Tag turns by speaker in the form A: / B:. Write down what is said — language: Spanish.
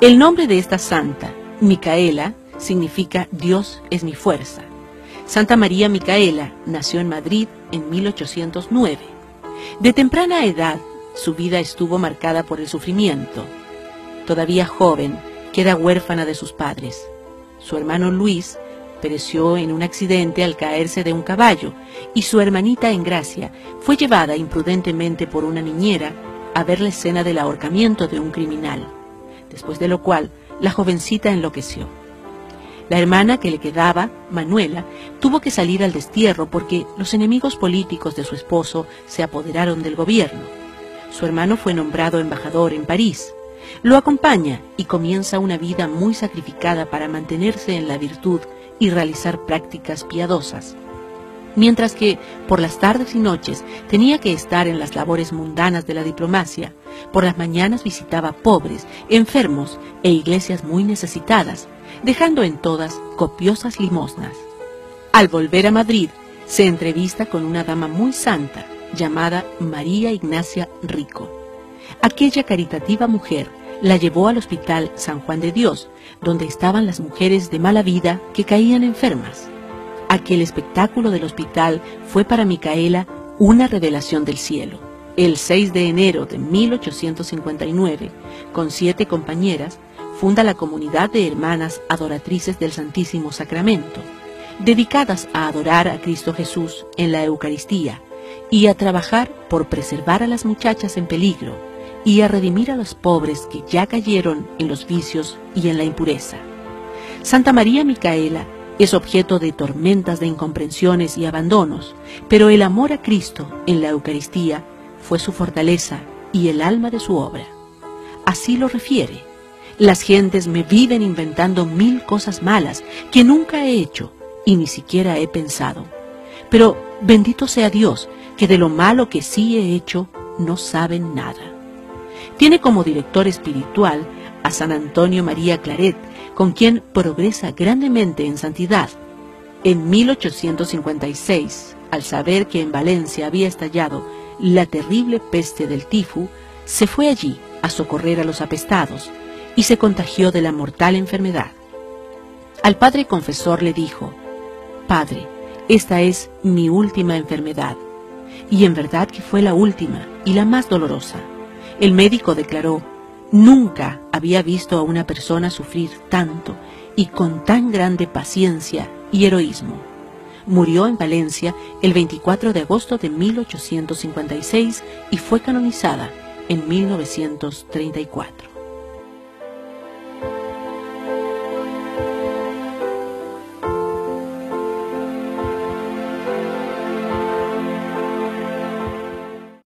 A: El nombre de esta santa, Micaela, significa Dios es mi fuerza. Santa María Micaela nació en Madrid en 1809. De temprana edad, su vida estuvo marcada por el sufrimiento. Todavía joven, queda huérfana de sus padres. Su hermano Luis pereció en un accidente al caerse de un caballo y su hermanita Engracia fue llevada imprudentemente por una niñera a ver la escena del ahorcamiento de un criminal, después de lo cual la jovencita enloqueció. La hermana que le quedaba, Manuela, tuvo que salir al destierro porque los enemigos políticos de su esposo se apoderaron del gobierno. Su hermano fue nombrado embajador en París. Lo acompaña y comienza una vida muy sacrificada para mantenerse en la virtud y realizar prácticas piadosas. Mientras que, por las tardes y noches, tenía que estar en las labores mundanas de la diplomacia, por las mañanas visitaba pobres, enfermos e iglesias muy necesitadas, dejando en todas copiosas limosnas. Al volver a Madrid, se entrevista con una dama muy santa, llamada María Ignacia Rico. Aquella caritativa mujer la llevó al hospital San Juan de Dios, donde estaban las mujeres de mala vida que caían enfermas. Aquel espectáculo del hospital fue para Micaela una revelación del cielo. El 6 de enero de 1859, con 7 compañeras, funda la comunidad de hermanas adoratrices del Santísimo Sacramento, dedicadas a adorar a Cristo Jesús en la Eucaristía y a trabajar por preservar a las muchachas en peligro y a redimir a los pobres que ya cayeron en los vicios y en la impureza. Santa María Micaela es objeto de tormentas de incomprensiones y abandonos, pero el amor a Cristo en la Eucaristía fue su fortaleza y el alma de su obra. Así lo refiere: las gentes me viven inventando 1000 cosas malas que nunca he hecho y ni siquiera he pensado. Pero bendito sea Dios, que de lo malo que sí he hecho no saben nada. Tiene como director espiritual a San Antonio María Claret, con quien progresa grandemente en santidad. En 1856, al saber que en Valencia había estallado la terrible peste del tifo, se fue allí a socorrer a los apestados y se contagió de la mortal enfermedad. Al padre confesor le dijo: «Padre, esta es mi última enfermedad». Y en verdad que fue la última y la más dolorosa. El médico declaró: «Nunca había visto a una persona sufrir tanto y con tan grande paciencia y heroísmo». Murió en Valencia el 24 de agosto de 1856 y fue canonizada en 1934.